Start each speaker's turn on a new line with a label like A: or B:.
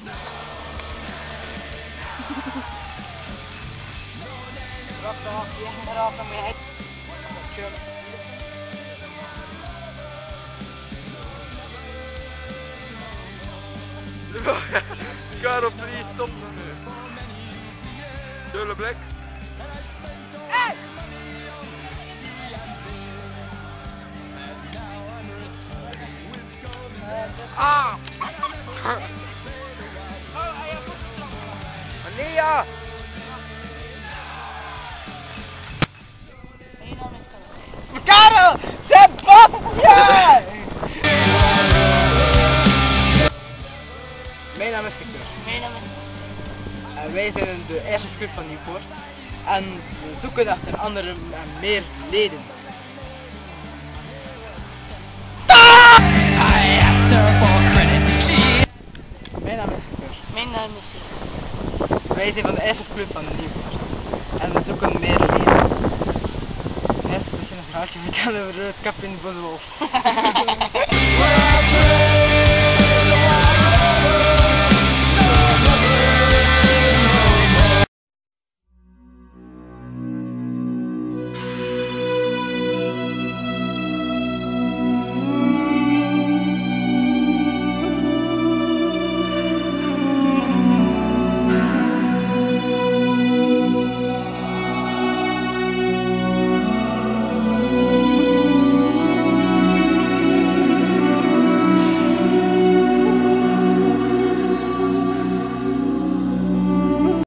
A: Rattaat, je raakt hem mee.
B: Karel, please, stop dan nu. Dulle blik.
A: Hey!
B: Ah! Ania!
A: Karel! Zet bopje!
C: Mijn naam is Victor.
A: Mijn naam is...
C: En wij zijn in de eerste club van Nieuwpoort. En we zoeken achter andere en meer leden. Mijn naam is Victor.
A: Mijn naam is...
C: Wij zijn van de eerste club van Nieuwpoort. En we zoeken meer leden. Eerst misschien een verhaaltje vertellen over het kap in de boswolf.